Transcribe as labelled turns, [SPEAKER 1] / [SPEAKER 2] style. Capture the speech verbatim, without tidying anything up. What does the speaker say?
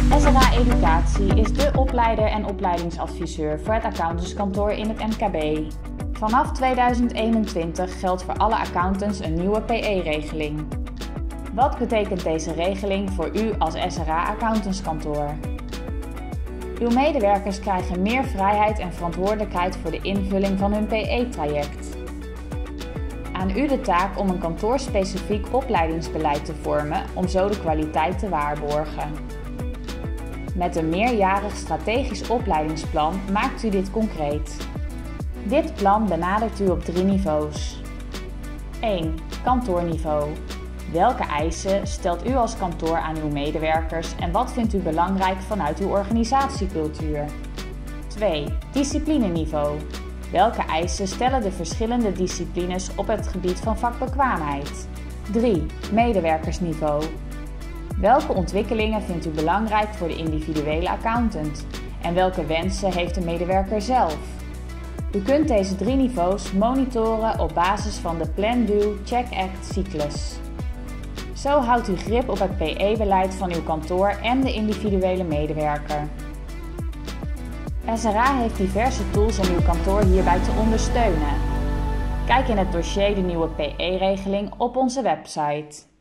[SPEAKER 1] S R A Educatie is de opleider en opleidingsadviseur voor het accountantskantoor in het M K B. Vanaf tweeduizend eenentwintig geldt voor alle accountants een nieuwe P E-regeling. Wat betekent deze regeling voor u als S R A accountantskantoor? Uw medewerkers krijgen meer vrijheid en verantwoordelijkheid voor de invulling van hun P E-traject. Aan u de taak om een kantoorspecifiek opleidingsbeleid te vormen om zo de kwaliteit te waarborgen. Met een meerjarig strategisch opleidingsplan maakt u dit concreet. Dit plan benadert u op drie niveaus. één. Kantoorniveau. Welke eisen stelt u als kantoor aan uw medewerkers en wat vindt u belangrijk vanuit uw organisatiecultuur? twee. Disciplineniveau. Welke eisen stellen de verschillende disciplines op het gebied van vakbekwaamheid? drie. Medewerkersniveau. Welke ontwikkelingen vindt u belangrijk voor de individuele accountant? En welke wensen heeft de medewerker zelf? U kunt deze drie niveaus monitoren op basis van de Plan-Do-Check-Act-cyclus. Zo houdt u grip op het P E-beleid van uw kantoor en de individuele medewerker. S R A heeft diverse tools om uw kantoor hierbij te ondersteunen. Kijk in het dossier de nieuwe P E-regeling op onze website.